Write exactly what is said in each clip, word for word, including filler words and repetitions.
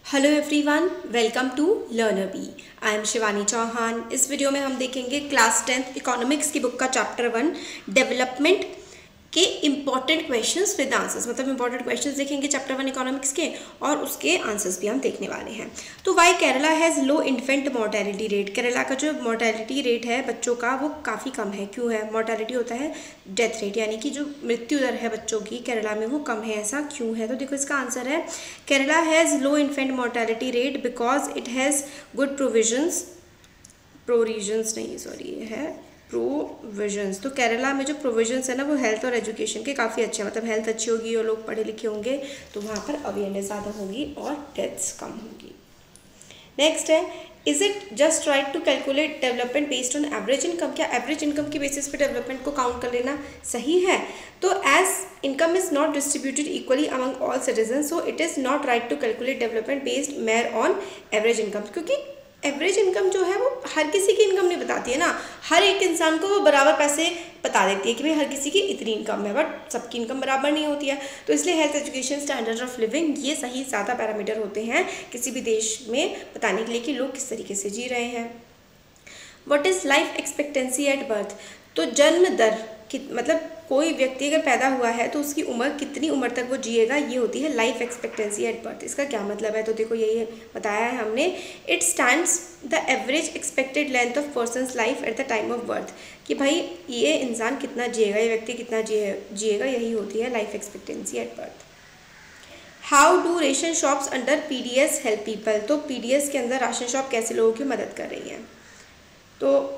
Hello everyone, welcome to learner B. I am Shivani Chauhan. इस video में हम देखेंगे क्लास टेंथ इकोनॉमिक्स की बुक का चैप्टर वन डेवलपमेंट के इम्पॉर्टेंट क्वेश्चंस विद आंसर्स। मतलब इम्पॉर्टेंट क्वेश्चंस देखेंगे चैप्टर वन इकोनॉमिक्स के और उसके आंसर्स भी हम देखने वाले हैं। तो why Kerala has low infant mortality rate. Kerala का जो मोर्टेलिटी रेट है बच्चों का वो काफ़ी कम है। क्यों है? मोर्टेलिटी होता है डेथ रेट, यानी कि जो मृत्यु दर है बच्चों की केरला में वो कम है। ऐसा क्यों है? तो देखो इसका आंसर है Kerala has low infant mortality rate because it has good provisions provisions नहीं सॉरी ये है प्रोविजंस। तो केरला में जो प्रोविजंस है ना वो हेल्थ और एजुकेशन के काफ़ी अच्छे हैं। मतलब हेल्थ अच्छी होगी और लोग पढ़े लिखे होंगे तो वहाँ पर अवेयरनेस ज़्यादा होगी और डेथ्स कम होगी। नेक्स्ट है, is it just right to calculate development based on average income. क्या एवरेज इनकम की बेसिस पे डेवलपमेंट को काउंट कर लेना सही है? तो as income is not distributed equally among all citizen so it is not right to calculate development based mere on average income. क्योंकि एवरेज इनकम जो है वो हर किसी की इनकम नहीं बताती है ना। हर एक इंसान को वो बराबर पैसे बता देती है कि भाई हर किसी की इतनी इनकम है, बट सबकी इनकम बराबर नहीं होती है। तो इसलिए health, education, standard of living ये सही ज़्यादा पैरामीटर होते हैं किसी भी देश में बताने के लिए कि लोग किस तरीके से जी रहे हैं। What is life expectancy at birth. तो जन्म दर मतलब कोई व्यक्ति अगर पैदा हुआ है तो उसकी उम्र कितनी उम्र तक वो जिएगा, ये होती है लाइफ एक्सपेक्टेंसी एट बर्थ। इसका क्या मतलब है? तो देखो यही बताया है हमने, it stands the average expected length of person's life at the time of birth. कि भाई ये इंसान कितना जिएगा, ये व्यक्ति कितना जिए जिएगा यही होती है life expectancy at birth. How do ration shops under P D S help people. तो पी डी एस के अंदर राशन शॉप कैसे लोगों की मदद कर रही हैं? तो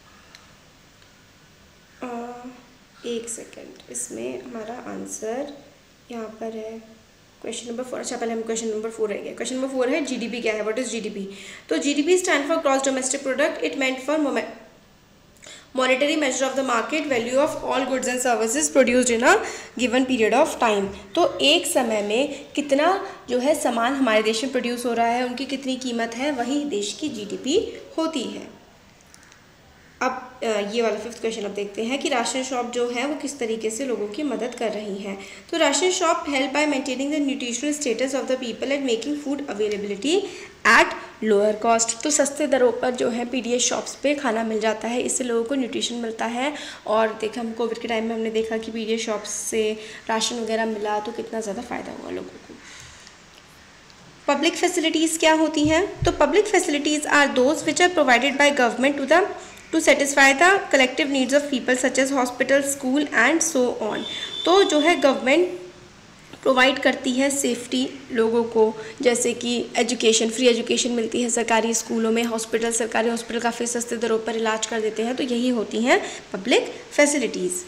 एक सेकेंड, इसमें हमारा आंसर यहाँ पर है क्वेश्चन नंबर फोर। अच्छा पहले हम क्वेश्चन नंबर फोर रह गया। क्वेश्चन नंबर फोर है जीडीपी क्या है, व्हाट इज जीडीपी। तो GDP stand for gross domestic product. It meant for monetary measure of the market value of all goods and services produced in a given period of time. तो एक समय में कितना जो है सामान हमारे देश में प्रोड्यूस हो रहा है, उनकी कितनी कीमत है, वही देश की जीडीपी होती है। अब ये वाला फिफ्थ क्वेश्चन अब देखते हैं कि राशन शॉप जो है वो किस तरीके से लोगों की मदद कर रही हैं। तो ration shop help by maintaining the nutritional status of the people and making food availability at lower cost. तो सस्ते दरों पर जो है पीडीएस शॉप्स पे खाना मिल जाता है, इससे लोगों को न्यूट्रिशन मिलता है। और देखा हम कोविड के टाइम में हमने देखा कि पीडीएस शॉप्स से राशन वगैरह मिला तो कितना ज़्यादा फ़ायदा हुआ लोगों को। पब्लिक फैसिलिटीज़ क्या होती हैं? तो public facilities are those which are provided by government to the to satisfy the collective needs of people such as hospital, school and so on। तो जो है गवर्नमेंट प्रोवाइड करती है सेफ्टी लोगों को, जैसे कि एजुकेशन, फ्री एजुकेशन मिलती है सरकारी स्कूलों में, हॉस्पिटल, सरकारी हॉस्पिटल काफ़ी सस्ते दरों पर इलाज कर देते हैं। तो यही होती हैं public facilities.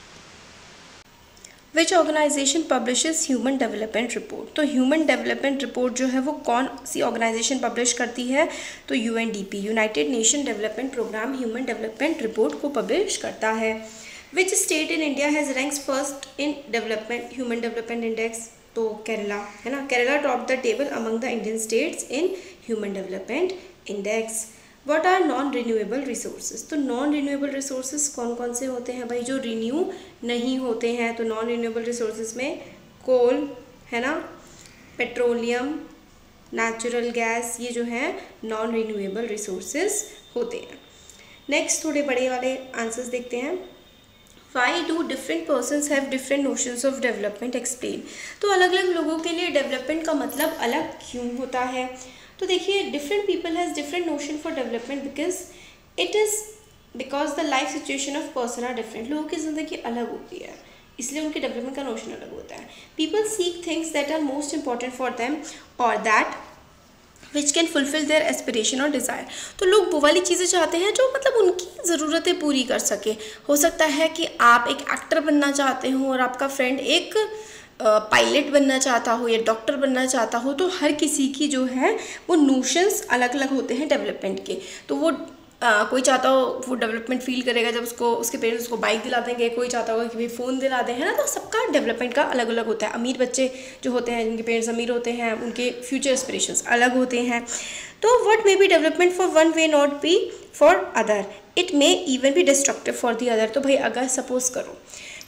Which organisation publishes human development report. तो ह्यूमन डेवलपमेंट रिपोर्ट जो है वो कौन सी ऑर्गेनाइजेशन पब्लिश करती है? तो U N D P, United Nation development programme human development report को पब्लिश करता है। Which state in India has ranks first in development human development index. तो केरला है ना, Kerala top the table among the Indian states in human development index. What are non renewable resources. तो non renewable resources कौन कौन से होते हैं भाई? जो रिन्यू नहीं होते हैं। तो नॉन रिन्यूएबल रिसोर्सेज में कोल है ना, पेट्रोलियम, नेचुरल गैस, ये जो है नॉन रिन्यूएबल रिसोर्सेज होते हैं। नेक्स्ट थोड़े बड़े वाले आंसर्स देखते हैं। Why do different persons have different notions of development explain. तो अलग अलग लोगों के लिए डेवलपमेंट का मतलब अलग क्यों होता है? तो देखिए different people has different notion for development because it is because the life situation of person are different. लोगों की ज़िंदगी अलग होती है, इसलिए उनके डेवलपमेंट का नोशन अलग होता है। People seek things that are most important for them और that which can fulfil their aspiration और डिज़ायर। तो लोग वो वाली चीज़ें चाहते हैं जो मतलब उनकी ज़रूरतें पूरी कर सके। हो सकता है कि आप एक एक्टर बनना चाहते हो और आपका फ्रेंड एक पायलट बनना चाहता हो या डॉक्टर बनना चाहता हो। तो हर किसी की जो है वो नोशंस अलग अलग होते हैं डेवलपमेंट के। तो वो आ, कोई चाहता हो वो डेवलपमेंट फील करेगा जब उसको उसके पेरेंट्स उसको बाइक दिला देंगे, कोई चाहता होगा कि भाई फ़ोन दिला दें, है ना। तो सबका डेवलपमेंट का अलग अलग होता है। अमीर बच्चे जो होते हैं, जिनके पेरेंट्स अमीर होते हैं, उनके फ्यूचर एस्पिरेशंस अलग होते हैं। तो what may be development for one way not be for other, it may even be destructive for the other. तो भाई अगर सपोज करो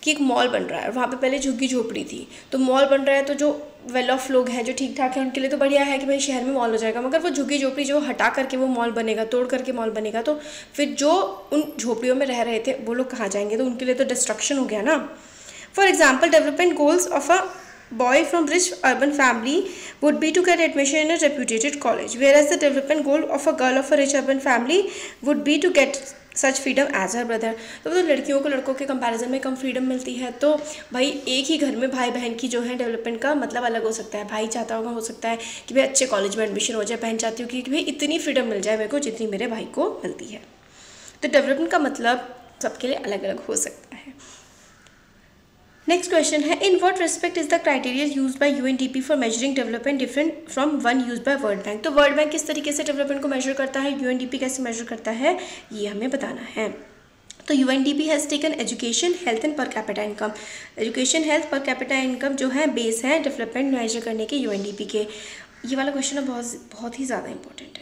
कि एक मॉल बन रहा है और वहाँ पे पहले झुग्गी झोपड़ी थी, तो मॉल बन रहा है तो जो वेल ऑफ लोग हैं जो ठीक ठाक हैं उनके लिए तो बढ़िया है कि भाई शहर में मॉल हो जाएगा, मगर वो झुग्गी झोपड़ी जो हटा करके वो मॉल बनेगा, तोड़ करके मॉल बनेगा, तो फिर जो उन झोपड़ियों में रह रहे थे वो लोग कहाँ जाएंगे, तो उनके लिए तो डिस्ट्रक्शन हो गया ना। For example, development goals of a boy from rich urban family would be to get admission in a reputed college, whereas the development goal of a girl of a rich urban family would be to get such freedom as her brother। तो मतलब लड़कियों को लड़कों के comparison में कम freedom मिलती है, तो भाई एक ही घर में भाई बहन की जो है डेवलपमेंट का मतलब अलग हो सकता है। भाई चाहता होगा हो सकता है कि भाई अच्छे कॉलेज में एडमिशन हो जाए, बहन चाहती होगी कि भाई इतनी फ्रीडम मिल जाए मेरे को जितनी मेरे भाई को मिलती है। तो डेवलपमेंट का मतलब सबके लिए अलग अलग हो सकता है। नेक्स्ट क्वेश्चन है, in what respect is the criteria used by UNDP for measuring development different from one used by World Bank. तो वर्ल्ड बैंक किस तरीके से डेवलपमेंट को मेजर करता है, यूएनडीपी कैसे मेजर करता है, ये हमें बताना है। तो UNDP has taken education, health and per capita income. Education, health, per capita income जो है बेस है डेवलपमेंट मेजर करने के यूएनडीपी के। ये वाला क्वेश्चन बहुत बहुत ही ज़्यादा इंपॉर्टेंट है।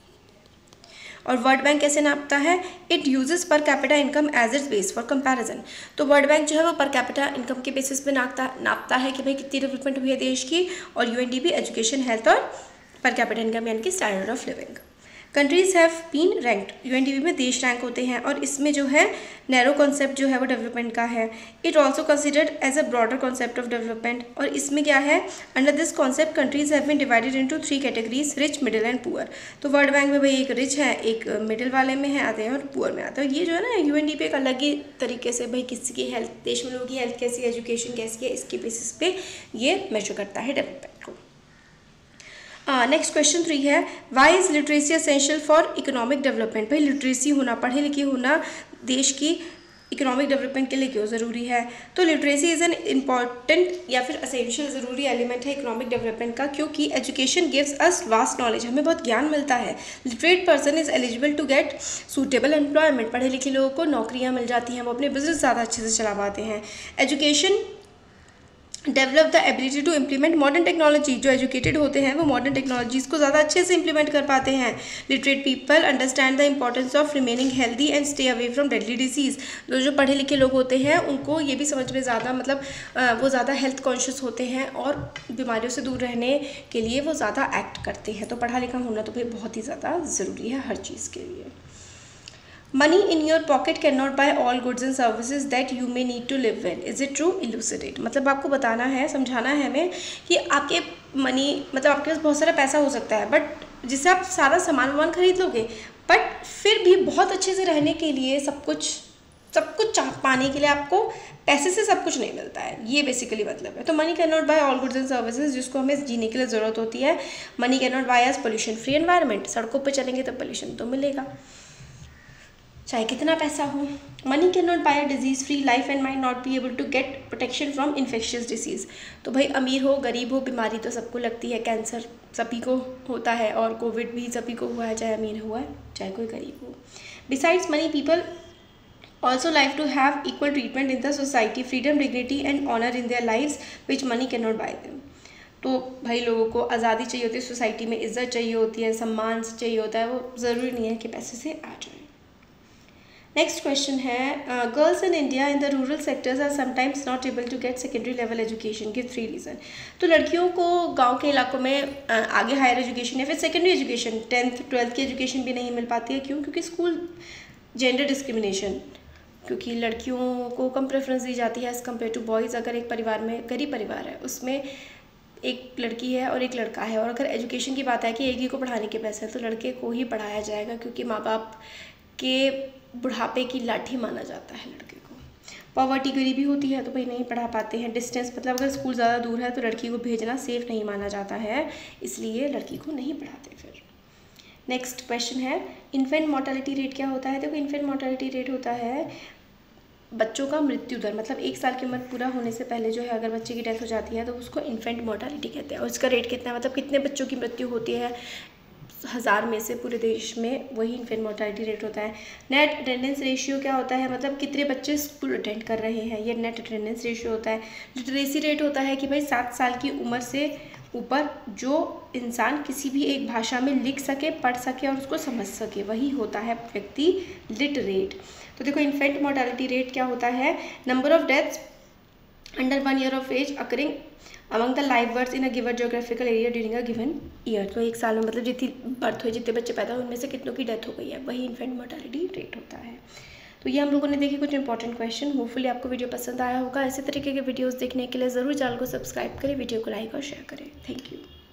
और वर्ल्ड बैंक कैसे नापता है, it uses per capita income as its base for comparison. तो वर्ल्ड बैंक जो है वो पर कैपिटा इनकम के बेसिस पे नापता नापता है कि भाई कितनी डेवलपमेंट हुई है देश की, और यूएनडीपी एजुकेशन, हेल्थ और पर कैपिटा इनकम यानी कि standard of living. Countries have been ranked, UNDP में देश रैंक होते हैं, और इसमें जो है नैरो कॉन्सेप्ट जो है वो डेवलपमेंट का है। It also considered as a broader concept of development, और इसमें क्या है, under this concept countries have been divided into three categories, rich, middle and poor. तो वर्ल्ड बैंक में भाई एक रिच है, एक मिडिल वाले में है आते हैं, और पुअर में आते हैं। ये जो है ना यूएनडीपी एक अलग ही तरीके से भाई किसी की हेल्थ, देश में लोगों की हेल्थ कैसी है, एजुकेशन कैसी है, इसके बेसिस पे ये मेजर करता है डेवलपमेंट को। नेक्स्ट क्वेश्चन थ्री है, why is literacy essential for economic development. भाई लिटरेसी होना, पढ़े लिखे होना देश की इकोनॉमिक डेवलपमेंट के लिए क्यों ज़रूरी है। तो लिटरेसी इज़ एन इम्पॉर्टेंट या फिर असेंशियल ज़रूरी एलिमेंट है इकोनॉमिक डेवलपमेंट का, क्योंकि education gives us vast knowledge, हमें बहुत ज्ञान मिलता है। Literate person is eligible to get suitable employment, पढ़े लिखे लोगों को नौकरियाँ मिल जाती हैं, वो अपने बिजनेस ज़्यादा अच्छे से चला पाते हैं। Education develop the ability to implement modern technology, जो एजुकेटेड होते हैं वो मॉडर्न टेक्नोलॉजीज़ को ज़्यादा अच्छे से इंप्लीमेंट कर पाते हैं। Literate people understand the importance of remaining healthy and stay away from deadly disease. जो जो पढ़े लिखे लोग होते हैं उनको ये भी समझ में ज़्यादा मतलब वो ज़्यादा हेल्थ कॉन्शियस होते हैं और बीमारियों से दूर रहने के लिए वो ज़्यादा एक्ट करते हैं। तो पढ़ा लिखा होना तो भाई बहुत ही ज़्यादा ज़रूरी है हर चीज़ के लिए। Money in your pocket can not buy all goods and services that you may need to live well, is it true, elucidate. मतलब आपको बताना है, समझाना है हमें कि आपके मनी मतलब आपके पास बहुत सारा पैसा हो सकता है, बट जिससे आप सारा सामान वामान खरीद लोगे, बट फिर भी बहुत अच्छे से रहने के लिए सब कुछ सब कुछ पाने के लिए आपको पैसे से सब कुछ नहीं मिलता है, ये बेसिकली मतलब है। तो money can not buy all goods and services, जिसको हमें जीने के लिए ज़रूरत होती है। Money can not buy as pollution free environment, सड़कों पर चलेंगे तो पोल्यूशन तो मिलेगा चाहे कितना पैसा हो। Money can not buy a disease free life and mind not be able to get protection from infectious disease. तो भाई अमीर हो गरीब हो बीमारी तो सबको लगती है, कैंसर सभी को होता है और कोविड भी सभी को हुआ है, चाहे अमीर हुआ है चाहे कोई गरीब हो। Besides money people also like to have equal treatment in the society, freedom, dignity and honor in their lives which money cannot buy them। तो भाई लोगों को आज़ादी चाहिए होती है, सोसाइटी में इज्जत चाहिए होती है, सम्मान चाहिए होता है, वो ज़रूरी नहीं है कि पैसे से आ जाए। नेक्स्ट क्वेश्चन है, girls in India in the rural sectors are sometimes not able to get secondary level education, give three reason. तो लड़कियों को गांव के इलाकों में uh, आगे हायर एजुकेशन या फिर सेकेंडरी एजुकेशन, टेंथ ट्वेल्थ की एजुकेशन भी नहीं मिल पाती है। क्यों? क्योंकि स्कूल जेंडर डिस्क्रिमिनेशन, क्योंकि लड़कियों को कम प्रेफरेंस दी जाती है एज़ कम्पेयर टू बॉयज़। अगर एक परिवार में गरीब परिवार है उसमें एक लड़की है और एक लड़का है, और अगर एजुकेशन की बात है कि एक ही को पढ़ाने के पैसे हैं तो लड़के को ही पढ़ाया जाएगा, क्योंकि माँ बाप के बुढ़ापे की लाठी माना जाता है लड़के को। पॉवर्टी गरीबी होती है तो भाई नहीं पढ़ा पाते हैं। डिस्टेंस मतलब अगर स्कूल ज़्यादा दूर है तो लड़की को भेजना सेफ़ नहीं माना जाता है, इसलिए लड़की को नहीं पढ़ाते। फिर नेक्स्ट क्वेश्चन है, इन्फेंट मोर्टेलिटी रेट क्या होता है। देखो इन्फेंट मोर्टेलिटी रेट होता है बच्चों का मृत्यु दर, मतलब एक साल की उम्र पूरा होने से पहले जो है अगर बच्चे की डेथ हो जाती है तो उसको इन्फेंट मोर्टेलिटी कहते हैं। और इसका रेट कितना है, मतलब कितने बच्चों की मृत्यु होती है हज़ार में से पूरे देश में, वही इन्फेंट मोर्टेलिटी रेट होता है। नेट अटेंडेंस रेशियो क्या होता है, मतलब कितने बच्चे स्कूल अटेंड कर रहे हैं, ये नेट अटेंडेंस रेशियो होता है। लिटरेसी रेट होता है कि भाई सात साल की उम्र से ऊपर जो इंसान किसी भी एक भाषा में लिख सके, पढ़ सके और उसको समझ सके, वही होता है व्यक्ति लिटरेट। तो देखो इन्फेंट मोर्टेलिटी रेट क्या होता है, number of deaths under one year of age occurring among the live birth in a given geographical area during a given year. तो एक साल में मतलब जितनी बर्थ हुई, जितने बच्चे पैदा हुए, उनमें से कितनों की डेथ हो गई है, वही इन्फेंट मोर्टेलिटी रेट होता है। तो ये हम लोगों ने देखी कुछ इंपॉर्टेंट क्वेश्चन। होपफुली आपको वीडियो पसंद आया होगा। ऐसे तरीके के वीडियोस देखने के लिए ज़रूर चैनल को सब्सक्राइब करें, वीडियो को लाइक और शेयर करें। Thank you.